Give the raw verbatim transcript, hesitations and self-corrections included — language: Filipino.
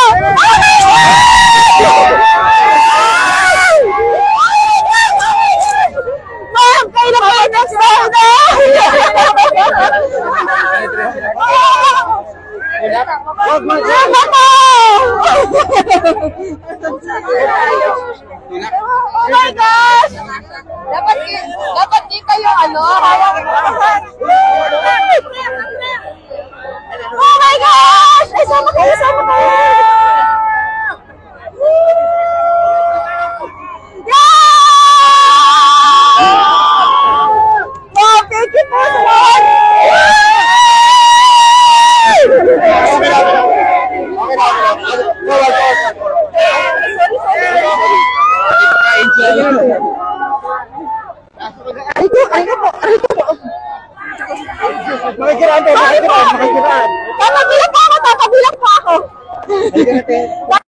Ma'am, kayo na kayo next time na! Oh my gosh! Dapat dapat di kayo ano, hawak. Oh my gosh! Ay, sama kayo, sama kayo! Oh, thank you po so much! Aliko, aliko po, aliko po. Makikiraan po, makikiraan, makikiraan. Tatabilang po ako, tatabilang po ako.